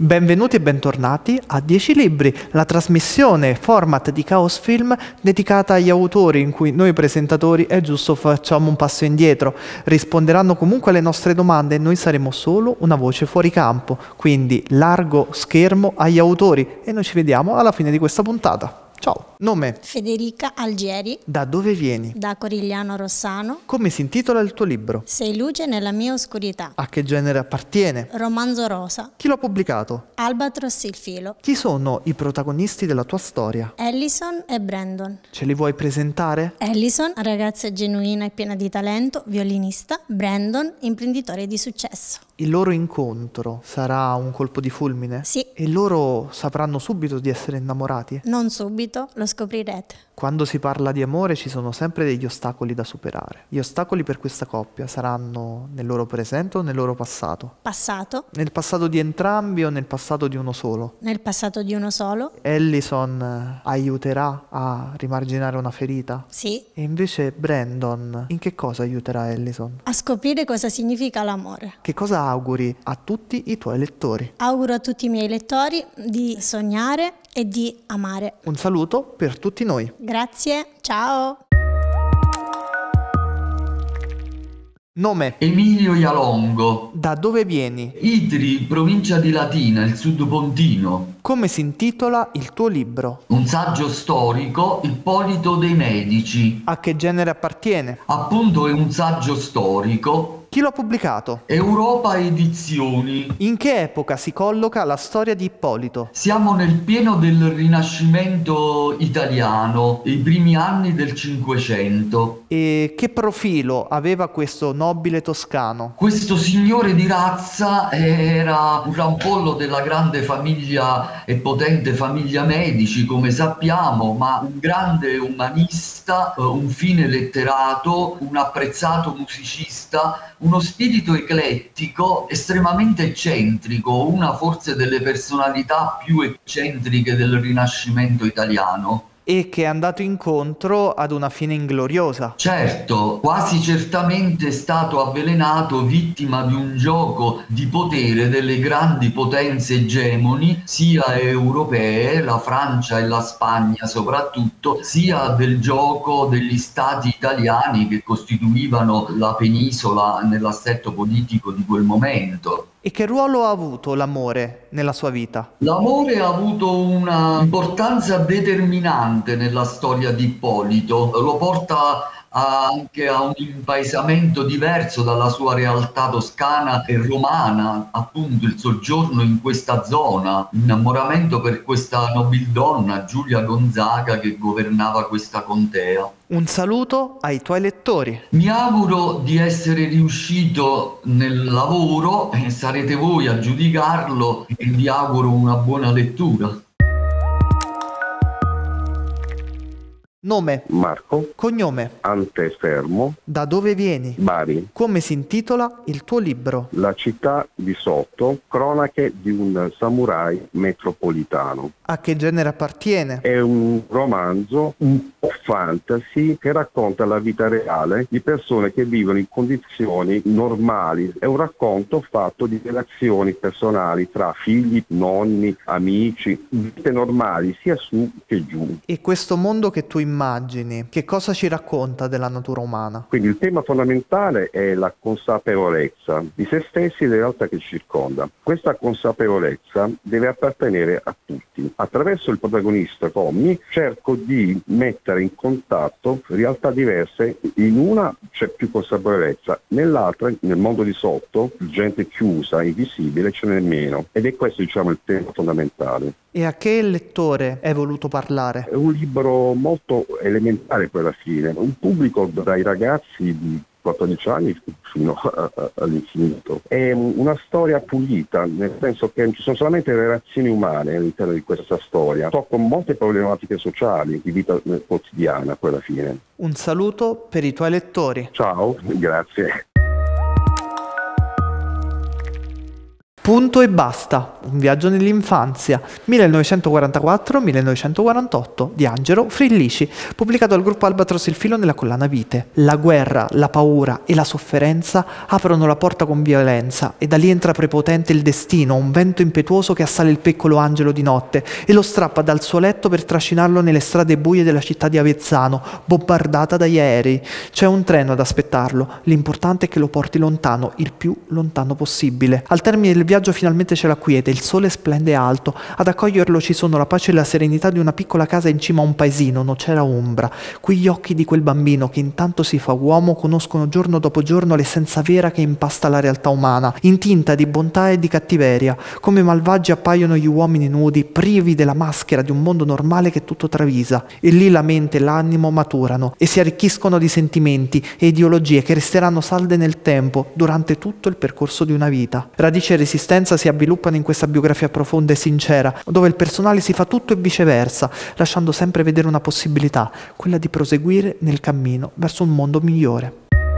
Benvenuti e bentornati a 10 Libri, la trasmissione format di Chaos Film dedicata agli autori in cui noi presentatori è giusto facciamo un passo indietro. Risponderanno comunque alle nostre domande e noi saremo solo una voce fuori campo, quindi largo schermo agli autori e noi ci vediamo alla fine di questa puntata. Ciao, nome? Federica Algieri. Da dove vieni? Da Corigliano Rossano. Come si intitola il tuo libro? Sei luce nella mia oscurità. A che genere appartiene? Romanzo rosa. Chi l'ha pubblicato? Albatros il filo. Chi sono i protagonisti della tua storia? Ellison e Brandon. Ce li vuoi presentare? Ellison, ragazza genuina e piena di talento, violinista. Brandon, imprenditore di successo. Il loro incontro sarà un colpo di fulmine? Sì. E loro sapranno subito di essere innamorati? Non subito, lo scoprirete. Quando si parla di amore ci sono sempre degli ostacoli da superare. Gli ostacoli per questa coppia saranno nel loro presente o nel loro passato? Passato. Nel passato di entrambi o nel passato di uno solo? Nel passato di uno solo. Ellison aiuterà a rimarginare una ferita? Sì. E invece Brandon, in che cosa aiuterà Ellison? A scoprire cosa significa l'amore. Che cosa auguri a tutti i tuoi lettori? Auguro a tutti i miei lettori di sognare e di amare. Un saluto per tutti noi. Grazie, ciao! Nome? Emilio Ialongo. Da dove vieni? Idri, provincia di Latina, il sud pontino. Come si intitola il tuo libro? Un saggio storico, Ippolito dei Medici. A che genere appartiene? Appunto è un saggio storico. Chi l'ha pubblicato? Europa Edizioni. In che epoca si colloca la storia di Ippolito? Siamo nel pieno del Rinascimento italiano, i primi anni del Cinquecento. E che profilo aveva questo nobile toscano? Questo signore di razza era un rampollo della grande famiglia e potente famiglia Medici, come sappiamo, ma un grande umanista, un fine letterato, un apprezzato musicista, uno spirito eclettico, estremamente eccentrico, una forse delle personalità più eccentriche del Rinascimento italiano. E che è andato incontro ad una fine ingloriosa. Certo, quasi certamente è stato avvelenato vittima di un gioco di potere delle grandi potenze egemoni, sia europee, la Francia e la Spagna soprattutto, sia del gioco degli stati italiani che costituivano la penisola nell'assetto politico di quel momento. E che ruolo ha avuto l'amore nella sua vita? L'amore ha avuto una importanza determinante nella storia di Ippolito, lo porta anche a un impaesamento diverso dalla sua realtà toscana e romana, appunto il soggiorno in questa zona, innamoramento per questa nobildonna Giulia Gonzaga che governava questa contea. Un saluto ai tuoi lettori. Mi auguro di essere riuscito nel lavoro e sarete voi a giudicarlo e vi auguro una buona lettura. Nome? Marco. Cognome? Antefermo. Da dove vieni? Bari. Come si intitola il tuo libro? La città di sotto, cronache di un samurai metropolitano. A che genere appartiene? È un romanzo un po' fantasy che racconta la vita reale di persone che vivono in condizioni normali. È un racconto fatto di relazioni personali tra figli, nonni, amici, vite normali sia su che giù. E questo mondo che tu immagini, che cosa ci racconta della natura umana? Quindi il tema fondamentale è la consapevolezza di se stessi e della realtà che ci circonda. Questa consapevolezza deve appartenere a tutti. Attraverso il protagonista Tommy cerco di mettere in contatto realtà diverse. In una c'è più consapevolezza, nell'altra, nel mondo di sotto, gente chiusa, invisibile, ce n'è meno. Ed è questo, diciamo, il tema fondamentale. E a che lettore hai voluto parlare? È un libro molto elementare poi alla fine, un pubblico dai ragazzi di 14 anni fino all'infinito. È una storia pulita, nel senso che ci sono solamente relazioni umane all'interno di questa storia. Tocco molte problematiche sociali di vita quotidiana poi alla fine. Un saluto per i tuoi lettori. Ciao, grazie. Punto e basta, un viaggio nell'infanzia, 1944-1948, di Angelo Frillici, pubblicato dal gruppo Albatros Il Filo nella collana Vite. La guerra, la paura e la sofferenza aprono la porta con violenza e da lì entra prepotente il destino, un vento impetuoso che assale il piccolo Angelo di notte e lo strappa dal suo letto per trascinarlo nelle strade buie della città di Avezzano, bombardata dagli aerei. C'è un treno ad aspettarlo, l'importante è che lo porti lontano, il più lontano possibile. Al termine del viaggio finalmente c'è la quiete, il sole splende alto, ad accoglierlo ci sono la pace e la serenità di una piccola casa in cima a un paesino, non c'era ombra. Qui gli occhi di quel bambino che intanto si fa uomo conoscono giorno dopo giorno l'essenza vera che impasta la realtà umana, intinta di bontà e di cattiveria, come malvagi appaiono gli uomini nudi, privi della maschera di un mondo normale che tutto travisa, e lì la mente e l'animo maturano e si arricchiscono di sentimenti e ideologie che resteranno salde nel tempo durante tutto il percorso di una vita. Radice e resistenza si avviluppano in questa biografia profonda e sincera, dove il personale si fa tutto e viceversa, lasciando sempre vedere una possibilità, quella di proseguire nel cammino verso un mondo migliore.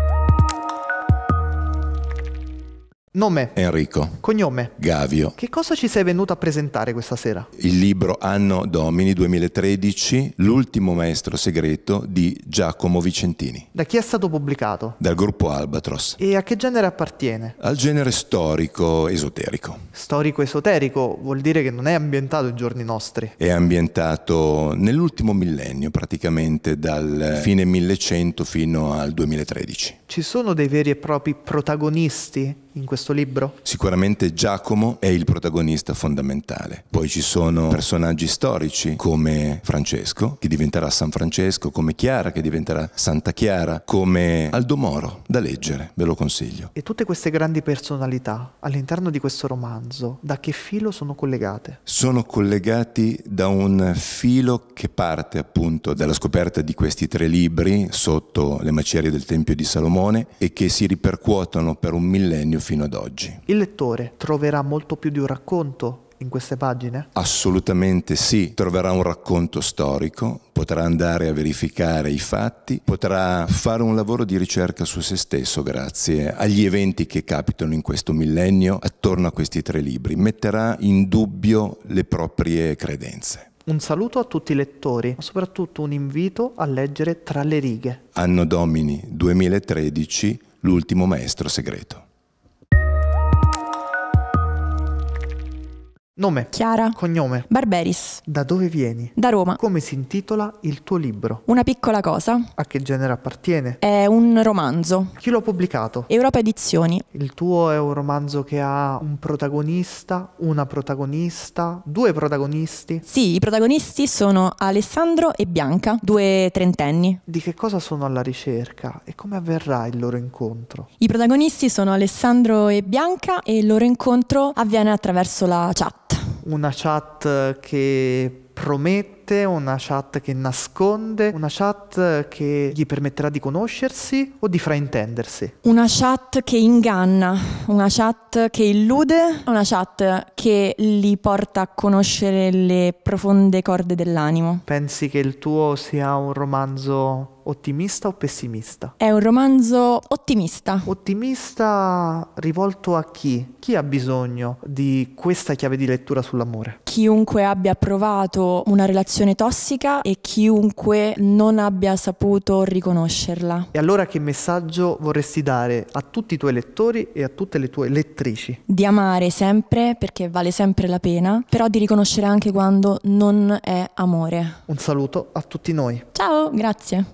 Nome? Enrico. Cognome? Gavio. Che cosa ci sei venuto a presentare questa sera? Il libro Anno Domini 2013, L'ultimo maestro segreto di Giacomo Vicentini. Da chi è stato pubblicato? Dal gruppo Albatros. E a che genere appartiene? Al genere storico esoterico. Storico esoterico vuol dire che non è ambientato ai giorni nostri. È ambientato nell'ultimo millennio, praticamente dal fine 1100 fino al 2013. Ci sono dei veri e propri protagonisti in questo libro? Sicuramente Giacomo è il protagonista fondamentale. Poi ci sono personaggi storici come Francesco, che diventerà San Francesco, come Chiara, che diventerà Santa Chiara, come Aldo Moro, da leggere, ve lo consiglio. E tutte queste grandi personalità all'interno di questo romanzo, da che filo sono collegate? Sono collegati da un filo che parte appunto dalla scoperta di questi 3 libri sotto le macerie del Tempio di Salomone e che si ripercuotono per un millennio fino ad oggi. Il lettore troverà molto più di un racconto in queste pagine? Assolutamente sì, troverà un racconto storico, potrà andare a verificare i fatti, potrà fare un lavoro di ricerca su se stesso grazie agli eventi che capitano in questo millennio attorno a questi 3 libri, metterà in dubbio le proprie credenze. Un saluto a tutti i lettori, ma soprattutto un invito a leggere Tra le righe. Anno Domini 2013, L'ultimo maestro segreto. Nome? Chiara. Cognome? Barberis. Da dove vieni? Da Roma. Come si intitola il tuo libro? Una piccola cosa. A che genere appartiene? È un romanzo. Chi l'ha pubblicato? Europa Edizioni. Il tuo è un romanzo che ha un protagonista, una protagonista, 2 protagonisti? Sì, i protagonisti sono Alessandro e Bianca, 2 trentenni. Di che cosa sono alla ricerca e come avverrà il loro incontro? I protagonisti sono Alessandro e Bianca e il loro incontro avviene attraverso la chat. Una chat che promette, una chat che nasconde, una chat che gli permetterà di conoscersi o di fraintendersi? Una chat che inganna, una chat che illude, una chat che li porta a conoscere le profonde corde dell'animo. Pensi che il tuo sia un romanzo ottimista o pessimista? È un romanzo ottimista. Ottimista rivolto a chi? Chi ha bisogno di questa chiave di lettura sull'amore? Chiunque abbia provato una relazione tossica e chiunque non abbia saputo riconoscerla. E allora che messaggio vorresti dare a tutti i tuoi lettori e a tutte le tue lettrici? Di amare sempre perché vale sempre la pena, però di riconoscere anche quando non è amore. Un saluto a tutti noi. Ciao, grazie.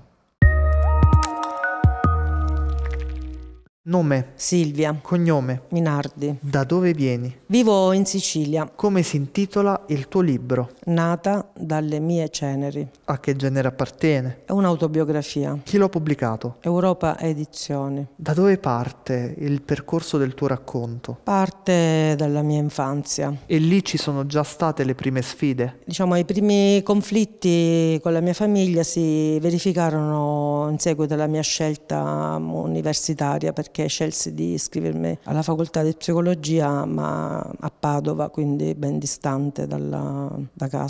Nome? Silvia Cognome? Minardi. Da dove vieni? Vivo in Sicilia, Come si intitola il tuo libro? nata dalle mie ceneri. A che genere appartiene? È un'autobiografia. Chi l'ha pubblicato? Europa Edizioni. Da dove parte il percorso del tuo racconto? Parte dalla mia infanzia. E lì ci sono già state le prime sfide? Diciamo, i primi conflitti con la mia famiglia si verificarono in seguito alla mia scelta universitaria, perché scelsi di iscrivermi alla facoltà di psicologia, ma a Padova, quindi ben distante da casa.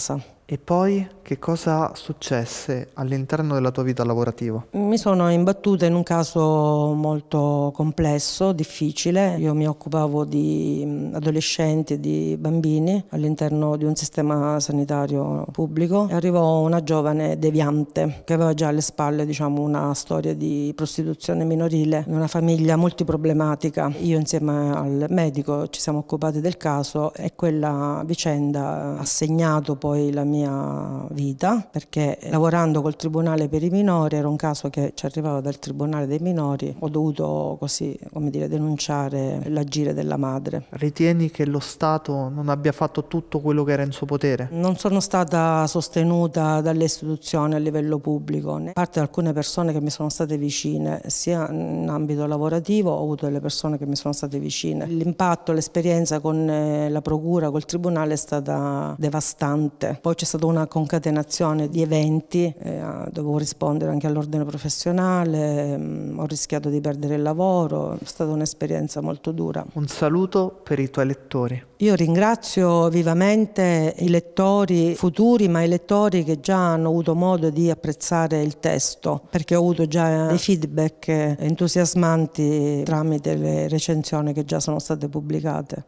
E poi che cosa successe all'interno della tua vita lavorativa? Mi sono imbattuta in un caso molto complesso, difficile. Io mi occupavo di adolescenti e di bambini all'interno di un sistema sanitario pubblico e arrivò una giovane deviante che aveva già alle spalle, diciamo, una storia di prostituzione minorile in una famiglia multiproblematica. Io insieme al medico ci siamo occupati del caso e quella vicenda ha segnato poi la mia vita, perché lavorando col Tribunale per i minori, era un caso che ci arrivava dal Tribunale dei minori, ho dovuto così, come dire, denunciare l'agire della madre. Ritieni che lo Stato non abbia fatto tutto quello che era in suo potere? Non sono stata sostenuta dalle istituzioni a livello pubblico, da parte di alcune persone che mi sono state vicine, sia in ambito lavorativo ho avuto delle persone che mi sono state vicine. L'impatto, l'esperienza con la procura, col Tribunale è stata devastante. Poi c'è stata una concatenazione di eventi, dovevo rispondere anche all'ordine professionale, ho rischiato di perdere il lavoro, è stata un'esperienza molto dura. Un saluto per i tuoi lettori. Io ringrazio vivamente i lettori futuri, ma i lettori che già hanno avuto modo di apprezzare il testo, perché ho avuto già dei feedback entusiasmanti tramite le recensioni che già sono state pubblicate.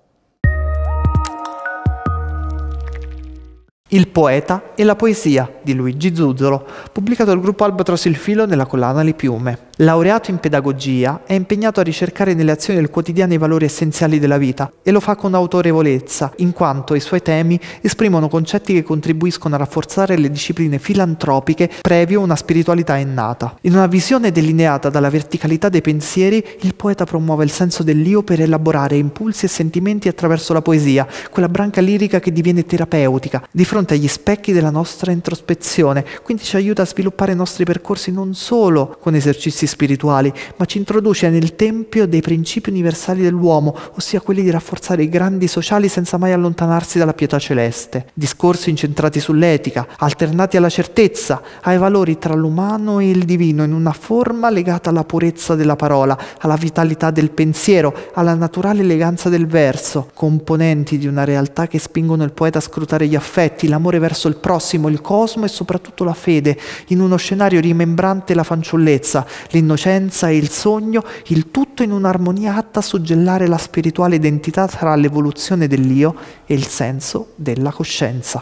Il poeta e la poesia di Luigi Zuzzolo, pubblicato dal gruppo Albatros Il Filo nella collana Le Piume. Laureato in pedagogia, è impegnato a ricercare nelle azioni del quotidiano i valori essenziali della vita e lo fa con autorevolezza, in quanto i suoi temi esprimono concetti che contribuiscono a rafforzare le discipline filantropiche previo una spiritualità innata. In una visione delineata dalla verticalità dei pensieri, il poeta promuove il senso dell'io per elaborare impulsi e sentimenti attraverso la poesia, quella branca lirica che diviene terapeutica, di fronte agli specchi della nostra introspezione, quindi ci aiuta a sviluppare i nostri percorsi non solo con esercizi spirituali, ma ci introduce nel tempio dei principi universali dell'uomo, ossia quelli di rafforzare i grandi sociali senza mai allontanarsi dalla pietà celeste. Discorsi incentrati sull'etica, alternati alla certezza, ai valori tra l'umano e il divino, in una forma legata alla purezza della parola, alla vitalità del pensiero, alla naturale eleganza del verso, componenti di una realtà che spingono il poeta a scrutare gli affetti, l'amore verso il prossimo, il cosmo e soprattutto la fede, in uno scenario rimembrante la fanciullezza, l'innocenza e il sogno, il tutto in un'armonia atta a suggellare la spirituale identità tra l'evoluzione dell'io e il senso della coscienza.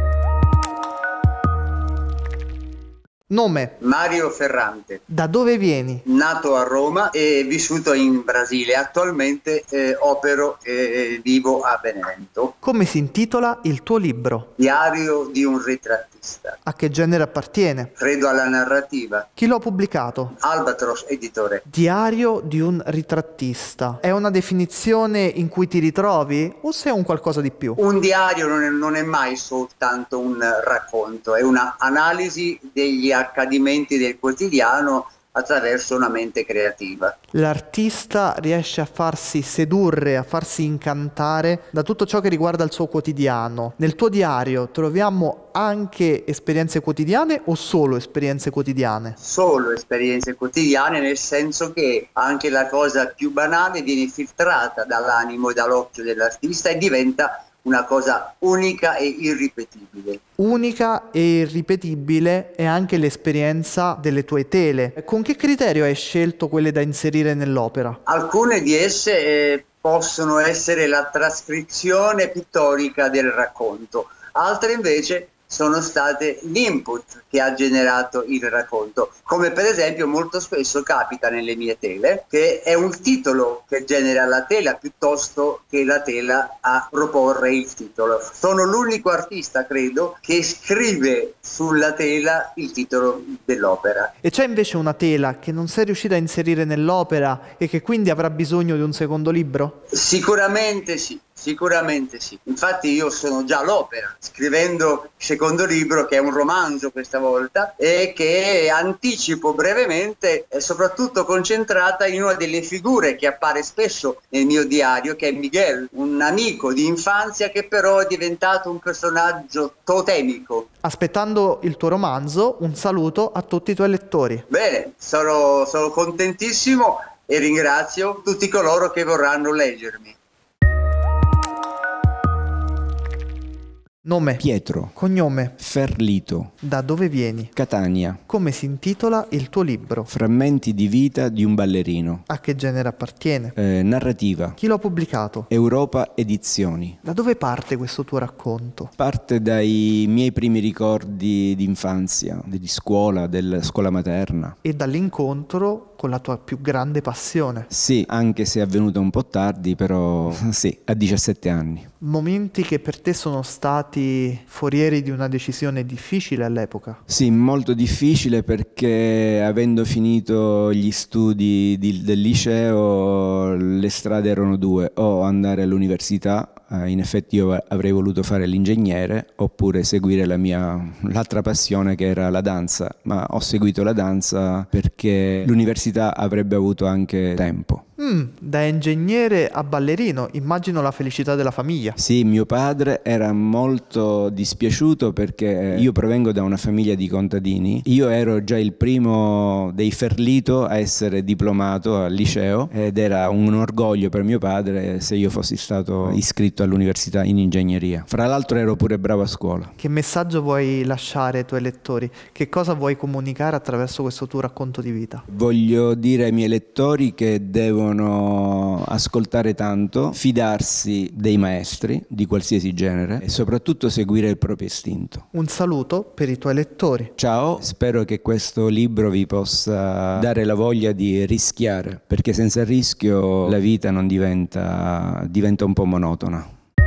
Nome? Mario Ferrante. Da dove vieni? Nato a Roma e vissuto in Brasile. Attualmente opero e vivo a Benevento. Come si intitola il tuo libro? Diario di un ritrattista. A che genere appartiene? Credo alla narrativa. Chi lo ha pubblicato? Albatros Editore. Diario di un ritrattista. È una definizione in cui ti ritrovi o sei un qualcosa di più? Un diario non è mai soltanto un racconto, è una analisi degli accadimenti del quotidiano attraverso una mente creativa. L'artista riesce a farsi sedurre, a farsi incantare da tutto ciò che riguarda il suo quotidiano. Nel tuo diario troviamo anche esperienze quotidiane o solo esperienze quotidiane? Solo esperienze quotidiane, nel senso che anche la cosa più banale viene filtrata dall'animo e dall'occhio dell'artista e diventa una cosa unica e irripetibile. Unica e irripetibile è anche l'esperienza delle tue tele. Con che criterio hai scelto quelle da inserire nell'opera? Alcune di esse possono essere la trascrizione pittorica del racconto, altre invece sono state l'input che ha generato il racconto, come per esempio molto spesso capita nelle mie tele, che è un titolo che genera la tela piuttosto che la tela a proporre il titolo. Sono l'unico artista, credo, che scrive sulla tela il titolo dell'opera. E c'è invece una tela che non sei riuscita a inserire nell'opera e che quindi avrà bisogno di un secondo libro? Sicuramente sì. Sicuramente sì, infatti io sono già all'opera, scrivendo il secondo libro, che è un romanzo questa volta, e che anticipo brevemente, soprattutto concentrata in una delle figure che appare spesso nel mio diario, che è Miguel, un amico di infanzia che però è diventato un personaggio totemico. Aspettando il tuo romanzo, un saluto a tutti i tuoi lettori. Bene, sono contentissimo e ringrazio tutti coloro che vorranno leggermi. Nome. Pietro. Cognome. Ferlito. Da dove vieni? Catania. Come si intitola il tuo libro? Frammenti di vita di un ballerino. A che genere appartiene? Narrativa. Chi l'ha pubblicato? Europa Edizioni. Da dove parte questo tuo racconto? Parte dai miei primi ricordi di infanzia, di scuola, della scuola materna. E dall'incontro con la tua più grande passione? Sì, anche se è avvenuto un po' tardi, però sì, a 17 anni. Momenti che per te sono stati forieri di una decisione difficile all'epoca? Sì, molto difficile perché avendo finito gli studi del liceo le strade erano due, o andare all'università, in effetti io avrei voluto fare l'ingegnere, oppure seguire l'altra passione che era la danza, ma ho seguito la danza perché l'università avrebbe avuto anche tempo. Da ingegnere a ballerino, immagino la felicità della famiglia. Sì, mio padre era molto dispiaciuto perché io provengo da una famiglia di contadini. Io ero già il primo dei Ferlito a essere diplomato al liceo ed era un orgoglio per mio padre se io fossi stato iscritto all'università in ingegneria. Fra l'altro ero pure bravo a scuola. Che messaggio vuoi lasciare ai tuoi lettori? Che cosa vuoi comunicare attraverso questo tuo racconto di vita? Voglio dire ai miei lettori che devono ascoltare tanto, fidarsi dei maestri di qualsiasi genere e soprattutto seguire il proprio istinto. Un saluto per i tuoi lettori. Ciao, spero che questo libro vi possa dare la voglia di rischiare, perché senza rischio la vita non diventa un po' monotona.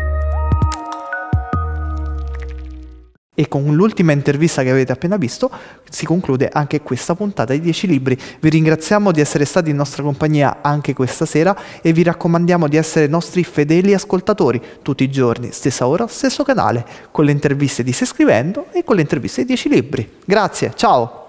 E con l'ultima intervista che avete appena visto si conclude anche questa puntata di 10 libri. Vi ringraziamo di essere stati in nostra compagnia anche questa sera e vi raccomandiamo di essere nostri fedeli ascoltatori tutti i giorni, stessa ora, stesso canale, con le interviste di Se Scrivendo e con le interviste di 10 libri. Grazie, ciao!